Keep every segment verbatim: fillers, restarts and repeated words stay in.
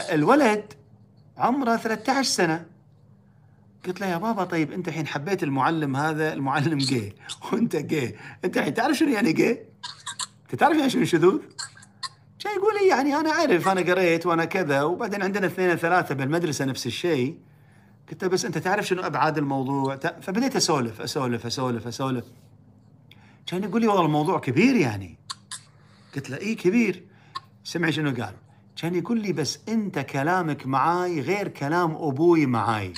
فالولد عمره ثلاثة عشر سنة. قلت له يا بابا طيب انت الحين حبيت المعلم هذا، المعلم جي وانت جي، انت الحين تعرف شنو يعني جي؟ انت تعرف يعني شنو شذوذ؟ كان يقول لي يعني انا اعرف، انا قريت وانا كذا، وبعدين عندنا اثنين ثلاثه بالمدرسه نفس الشيء. قلت له بس انت تعرف شنو ابعاد الموضوع؟ فبديت اسولف اسولف اسولف اسولف. كان يقول لي والله الموضوع كبير يعني. قلت له اي كبير. سمعي شنو قال؟ كان يقول لي بس انت كلامك معاي غير كلام ابوي معاي.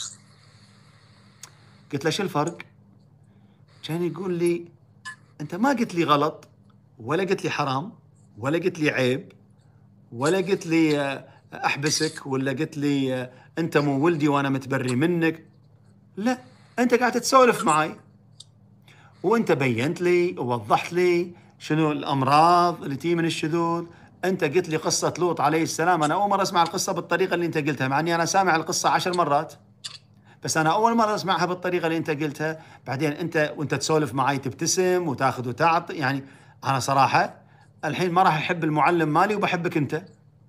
قلت له شو الفرق؟ كان يقول لي انت ما قلت لي غلط، ولا قلت لي حرام، ولا قلت لي عيب، ولا قلت لي آه، احبسك، ولا قلت لي آه، انت مو ولدي وانا متبري منك. لا، انت قاعد تسولف معي، وانت بينت لي ووضحت لي شنو الامراض اللي تجي من الشذوذ. انت قلت لي قصه لوط عليه السلام، انا اول مره اسمع القصه بالطريقه اللي انت قلتها، مع اني انا سامع القصه عشر مرات، بس انا اول مره اسمعها بالطريقه اللي انت قلتها. بعدين انت وانت تسولف معي تبتسم وتاخذ وتعطي، يعني انا صراحه الحين ما راح احب المعلم مالي وبحبك انت.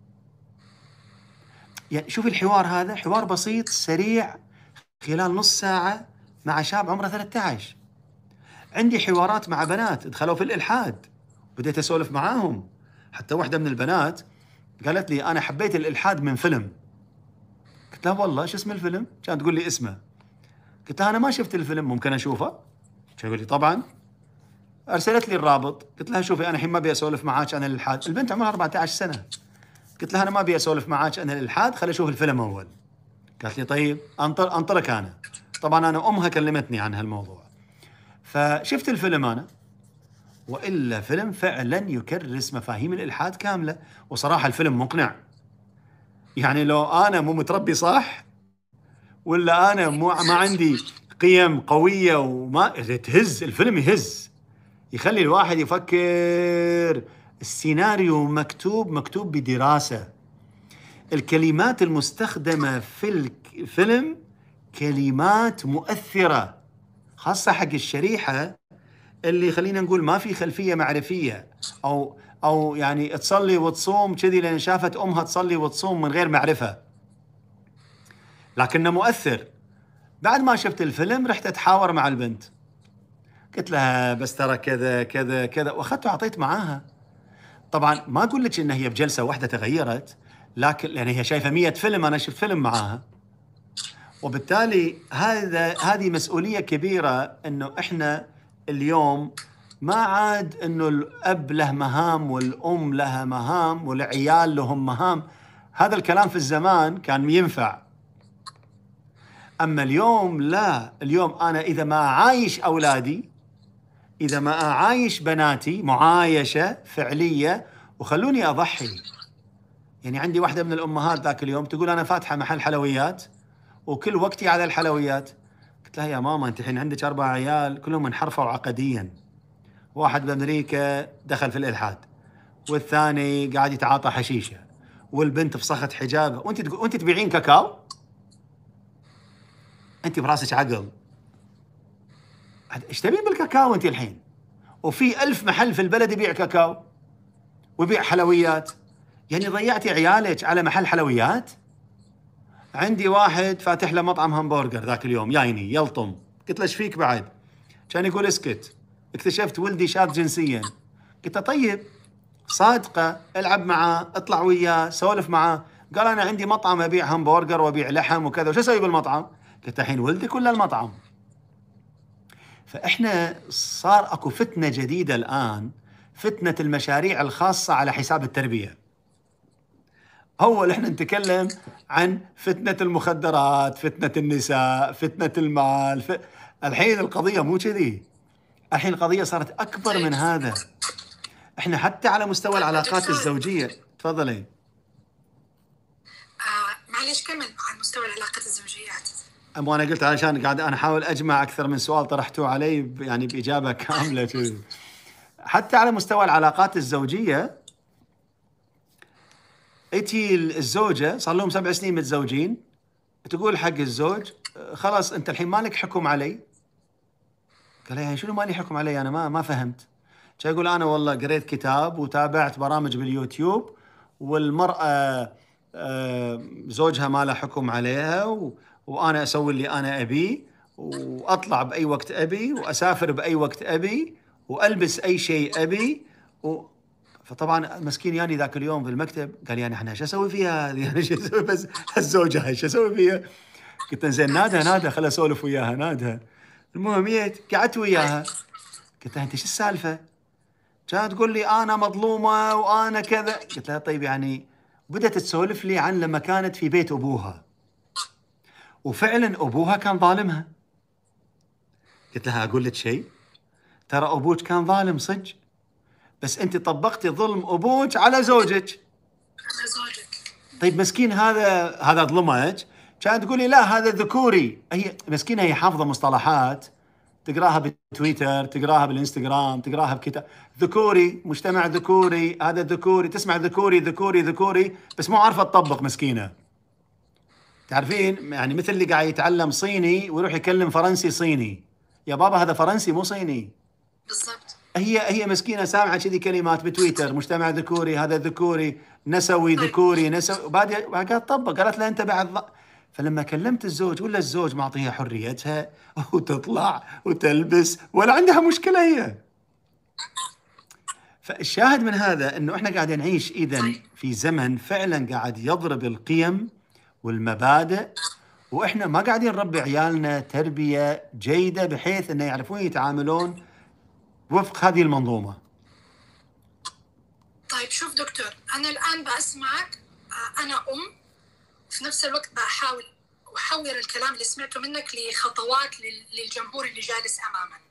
يعني شوف الحوار هذا، حوار بسيط سريع خلال نص ساعه مع شاب عمره ثلاثة عشر. عندي حوارات مع بنات دخلوا في الالحاد، بديت اسولف معاهم. حتى واحده من البنات قالت لي انا حبيت الالحاد من فيلم. قلت لها والله شو اسم الفيلم؟ كانت تقول لي اسمه. قلت لها انا ما شفت الفيلم، ممكن اشوفه؟ تقول لي طبعا. ارسلت لي الرابط. قلت لها شوفي انا الحين ما ابي اسولف معاك عن الالحاد، البنت عمرها أربعة عشر سنه. قلت لها انا ما ابي اسولف معاك عن الالحاد، خليني اشوف الفيلم اول. قالت لي طيب انطر انطرك انا. طبعا انا امها كلمتني عن هالموضوع، فشفت الفيلم انا، والا فيلم فعلا يكرس مفاهيم الالحاد كامله. وصراحه الفيلم مقنع. يعني لو انا مو متربي صح، ولا انا مو ما عندي قيم قويه وما تهز الفيلم، يهز، يخلي الواحد يفكر. السيناريو مكتوب مكتوب بدراسه. الكلمات المستخدمه في الفيلم كلمات مؤثره، خاصه حق الشريحه اللي خلينا نقول ما في خلفيه معرفيه، او او يعني تصلي وتصوم كذي لان شافت امها تصلي وتصوم من غير معرفه، لكنه مؤثر. بعد ما شفت الفيلم رحت اتحاور مع البنت، قلت لها بس ترى كذا كذا كذا، واخذت وعطيت معاها. طبعا ما اقول لك ان هي بجلسه واحده تغيرت، لكن لان هي شايفه مية فيلم انا شفت فيلم معاها. وبالتالي هذا هذه مسؤوليه كبيره، انه احنا اليوم ما عاد انه الاب له مهام والام لها مهام والعيال لهم مهام. هذا الكلام في الزمان كان ينفع، اما اليوم لا. اليوم انا اذا ما عايش اولادي، اذا ما اعايش بناتي معايشه فعليه، وخلوني اضحي. يعني عندي واحده من الامهات ذاك اليوم تقول انا فاتحه محل حلويات وكل وقتي على الحلويات. قلت لها يا ماما انت الحين عندك اربع عيال كلهم انحرفوا عقديا، واحد بامريكا دخل في الالحاد، والثاني قاعد يتعاطى حشيشه، والبنت فسخت حجابها، وانت تقول وانت تبيعين كاكاو؟ انت براسك عقل؟ ايش تبين بالكاكاو انت الحين؟ وفي ألف محل في البلد يبيع كاكاو ويبيع حلويات، يعني ضيعتي عيالك على محل حلويات؟ عندي واحد فاتح له مطعم همبرجر ذاك اليوم جايني يلطم. قلت له ايش فيك بعد؟ كان يقول اسكت، اكتشفت ولدي شاذ جنسيا. قلت له طيب صادقه، العب معاه، اطلع وياه، سولف معاه. قال انا عندي مطعم ابيع همبرجر وابيع لحم وكذا، وش اسوي بالمطعم؟ قلت الحين ولدك ولا المطعم؟ فاحنا صار اكو فتنه جديده الان، فتنه المشاريع الخاصه على حساب التربيه. اول احنا نتكلم عن فتنه المخدرات، فتنه النساء، فتنه المال، ف... الحين القضيه مو كذي، الحين القضيه صارت اكبر من هذا. احنا حتى على مستوى العلاقات الزوجيه. تفضلي. آه معليش كمل على مستوى العلاقات الزوجيات. أما أنا قلت علشان قاعد أنا أحاول أجمع أكثر من سؤال طرحتوه علي ب- يعني بإجابة كاملة كذي. حتى على مستوى العلاقات الزوجية، أتي الزوجة صار لهم سبع سنين متزوجين، تقول حق الزوج "أه، خلاص أنت الحين مالك حكم علي". قال يعني شنو مالي حكم علي؟ أنا ما ما فهمت. كان يقول أنا والله قريت كتاب وتابعت برامج باليوتيوب، والمرأة آه، زوجها ما له حكم عليها، و... وأنا أسوي اللي أنا أبيه، وأطلع بأي وقت أبي، وأسافر بأي وقت أبي، وألبس أي شيء أبي. و... فطبعا مسكين ياني ذاك اليوم في المكتب قال يعني احنا شو اسوي فيها هذه؟ يعني شو اسوي بس هالزوجه هاي شو اسوي فيها؟ قلت له زين نادها نادها خل اسولف وياها نادها. المهم جيت قعدت وياها قلت لها انت شو السالفه؟ كانت تقول لي انا مظلومه وانا كذا. قلت لها طيب يعني، بدأت تسولف لي عن لما كانت في بيت ابوها، وفعلا ابوها كان ظالمها. قلت لها اقول لك شيء، ترى ابوك كان ظالم صدق، بس انت طبقتي ظلم ابوك على زوجك. على زوجك. طيب مسكين هذا هذا ظلمك. كانت تقول لي لا هذا ذكوري. هي مسكينه هي حافظه مصطلحات تقراها بتويتر، تقراها بالانستغرام، تقراها بكتاب. ذكوري، مجتمع ذكوري، هذا ذكوري، تسمع ذكوري ذكوري ذكوري، بس مو عارفه تطبق مسكينه. تعرفين يعني مثل اللي قاعد يتعلم صيني ويروح يكلم فرنسي صيني. يا بابا هذا فرنسي مو صيني. بالضبط. هي هي مسكينه سامعه كذي كلمات بتويتر، مجتمع ذكوري، هذا ذكوري، نسوي ذكوري، نسوي، وبعد قالت تطبق، قالت له انت بعد ض... فلما كلمت الزوج ولا الزوج معطيها حريتها وتطلع وتلبس ولا عندها مشكله هي. فالشاهد من هذا انه احنا قاعد نعيش اذا في زمن فعلا قاعد يضرب القيم والمبادئ، واحنا ما قاعدين نربي عيالنا تربيه جيده بحيث انه يعرفون يتعاملون وفق هذه المنظومه. طيب شوف دكتور، أنا الآن بسمعك، أنا أم، في نفس الوقت بحاول أحول الكلام اللي سمعته منك لخطوات للجمهور اللي جالس أمامنا.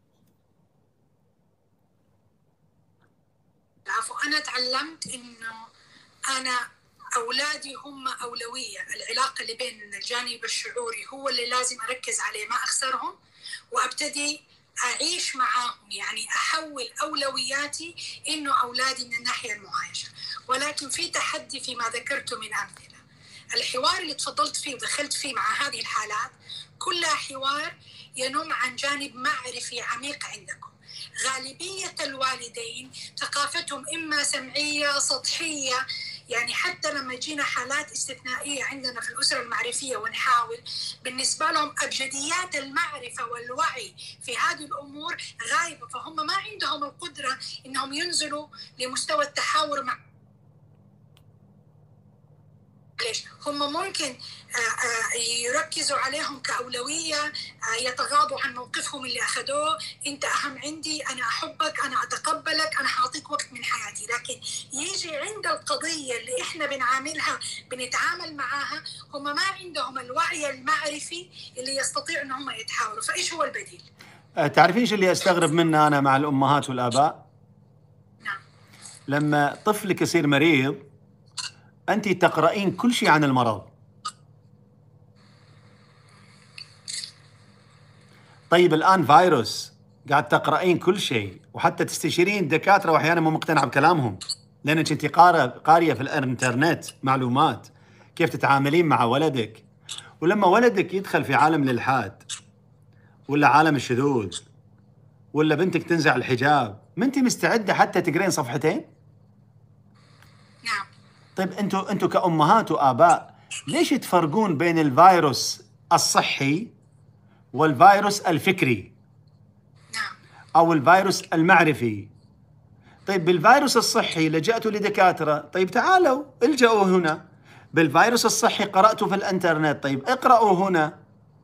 العفو. أنا تعلمت إنه أنا أولادي هم أولوية، العلاقة اللي بين الجانب الشعوري هو اللي لازم أركز عليه، ما أخسرهم، وأبتدي أعيش معاهم، يعني أحول أولوياتي إنه أولادي من الناحية المعايشة. ولكن في تحدي فيما ذكرته من أمثلة. الحوار اللي تفضلت فيه ودخلت فيه مع هذه الحالات كلها حوار ينم عن جانب معرفي عميق عندكم. غالبية الوالدين ثقافتهم إما سمعية سطحية، يعني حتى لما يجينا حالات استثنائية عندنا في الأسرة المعرفية ونحاول، بالنسبة لهم أبجديات المعرفة والوعي في هذه الأمور غايبة، فهم ما عندهم القدرة إنهم ينزلوا لمستوى التحاور مع. ليش؟ هم ممكن يركزوا عليهم كأولوية، يتغاضوا عن موقفهم اللي أخذوه، أنت أهم عندي، أنا أحبك، أنا أتقبلك، أنا حاعطيك وقت من حياتي. لكن يجي عند القضية اللي إحنا بنعاملها بنتعامل معاها، هم ما عندهم الوعي المعرفي اللي يستطيع أن هم يتحاوروا. فإيش هو البديل؟ تعرفين ايش اللي استغرب منه أنا مع الأمهات والآباء؟ نعم. لما طفلك يصير مريض أنت تقرأين كل شيء عن المرض. طيب الآن فيروس قاعد تقرأين كل شيء، وحتى تستشيرين دكاترة وأحيانا مو مقتنعة بكلامهم لأنك أنت قارية في الإنترنت معلومات كيف تتعاملين مع ولدك. ولما ولدك يدخل في عالم الإلحاد ولا عالم الشذوذ ولا بنتك تنزع الحجاب، ما أنت مستعدة حتى تقرين صفحتين؟ نعم. طيب أنتوا أنتوا كأمهات وآباء ليش تفرقون بين الفيروس الصحي والفيروس الفكري؟ نعم. أو الفيروس المعرفي. طيب بالفيروس الصحي لجأتوا لدكاترة، طيب تعالوا الجأوا هنا. بالفيروس الصحي قرأتوا في الانترنت، طيب اقرأوا هنا.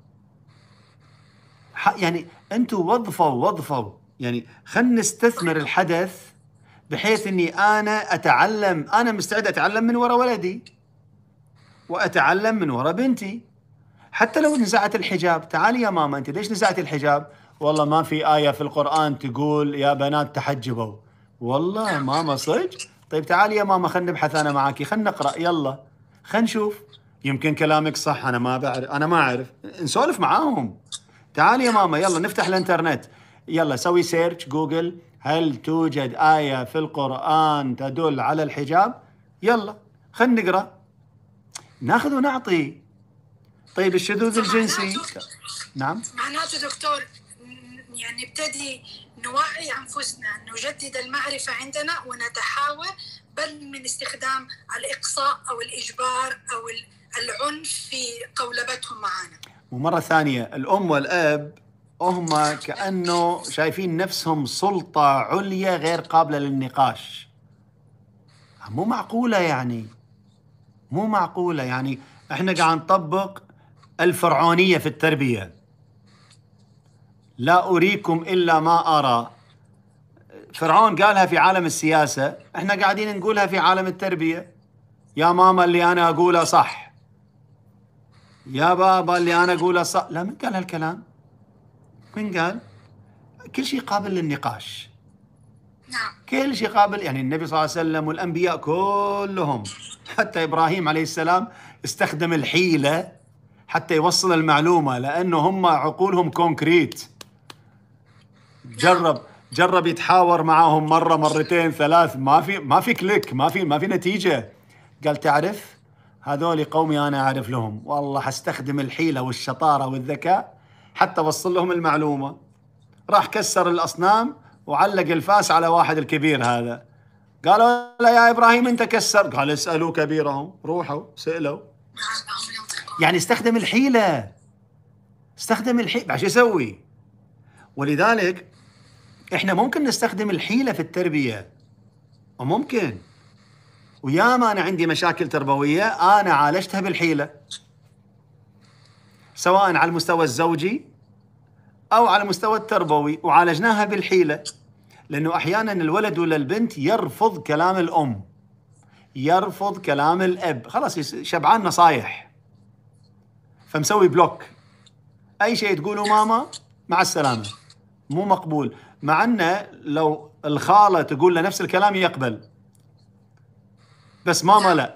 يعني أنتوا وظفوا وظفوا يعني خلنا نستثمر الحدث بحيث أني أنا أتعلم، أنا مستعد أتعلم من وراء ولدي وأتعلم من وراء بنتي. حتى لو نزعت الحجاب، تعالي يا ماما أنت ليش نزعت الحجاب؟ والله ما في آية في القرآن تقول يا بنات تحجبوا. والله ماما صدق؟ طيب تعالي يا ماما خلنا نبحث أنا معاكي، خلنا نقرأ، يلا خلنا نشوف، يمكن كلامك صح، أنا ما بعرف، أنا ما أعرف، نسولف معاهم. تعالي يا ماما يلا نفتح الانترنت، يلا سوي سيرش جوجل، هل توجد آية في القرآن تدل على الحجاب؟ يلا خلنا نقرأ، ناخذ ونعطي. طيب الشذوذ الجنسي. نعم. معناته دكتور يعني نبتدي نوعي أنفسنا، نجدد المعرفة عندنا ونتحاور بل من استخدام الإقصاء أو الإجبار أو العنف في قولبتهم معنا. ومرة ثانية الأم والأب هم كأنه شايفين نفسهم سلطة عليا غير قابلة للنقاش. مو معقولة يعني مو معقولة يعني احنا قاعد نطبق الفرعونية في التربية. لا أريكم إلا ما أرى. فرعون قالها في عالم السياسة، احنا قاعدين نقولها في عالم التربية. يا ماما اللي أنا أقوله صح، يا بابا اللي أنا أقوله صح. لا، من قال هالكلام؟ من قال؟ كل شيء قابل للنقاش. نعم. كل شيء قابل، يعني النبي صلى الله عليه وسلم والأنبياء كلهم، حتى إبراهيم عليه السلام استخدم الحيلة حتى يوصل المعلومة، لأنه هم عقولهم كونكريت. جرب جرب يتحاور معاهم مرة مرتين ثلاث، ما في ما في كليك، ما في ما في نتيجة. قال تعرف هذول قومي أنا أعرف لهم، والله حستخدم الحيلة والشطارة والذكاء حتى أوصل لهم المعلومة. راح كسر الأصنام وعلق الفاس على واحد الكبير هذا. قالوا لا يا إبراهيم أنت كسر، قال اسألوا كبيرهم. روحوا سألوا. يعني استخدم الحيلة استخدم الحيلة. شو يسوي؟ ولذلك إحنا ممكن نستخدم الحيلة في التربية، وممكن، وياما أنا عندي مشاكل تربوية أنا عالجتها بالحيلة، سواء على المستوى الزوجي أو على المستوى التربوي، وعالجناها بالحيلة. لأنه أحيانا الولد ولا البنت يرفض كلام الأم، يرفض كلام الأب، خلاص شبعان نصايح، فمسوي بلوك. أي شيء تقوله ماما مع السلامة، مو مقبول. مع أنه لو الخالة تقول له نفس الكلام يقبل، بس ماما لا.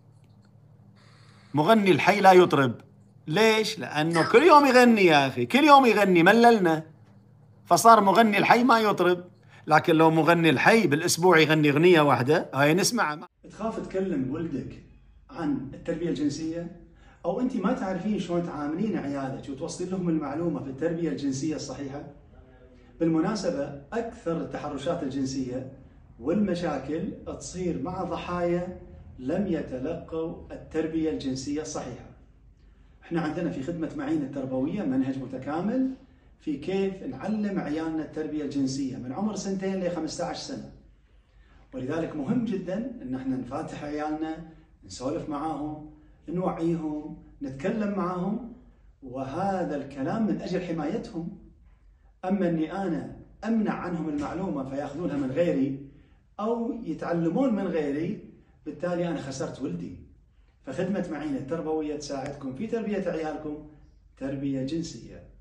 مغني الحي لا يطرب. ليش؟ لأنه كل يوم يغني يا أخي، كل يوم يغني، مللنا، فصار مغني الحي ما يطرب. لكن لو مغني الحي بالأسبوع يغني أغنية واحدة، هاي نسمع. تخاف تكلم ولدك عن التربية الجنسية، أو أنت ما تعرفين شلون تعاملين عيالك وتوصلين لهم المعلومة في التربية الجنسية الصحيحة؟ بالمناسبة أكثر التحرشات الجنسية والمشاكل تصير مع ضحايا لم يتلقوا التربية الجنسية الصحيحة. احنا عندنا في خدمة معين التربوية منهج متكامل في كيف نعلم عيالنا التربية الجنسية من عمر سنتين ل خمسة عشر سنة. ولذلك مهم جدا ان احنا نفاتح عيالنا، نسولف معاهم، نوعيهم، نتكلم معاهم، وهذا الكلام من اجل حمايتهم. اما اني انا امنع عنهم المعلومة فياخذونها من غيري او يتعلمون من غيري، بالتالي انا خسرت ولدي. فخدمة معين التربوية تساعدكم في تربية عيالكم تربية جنسية.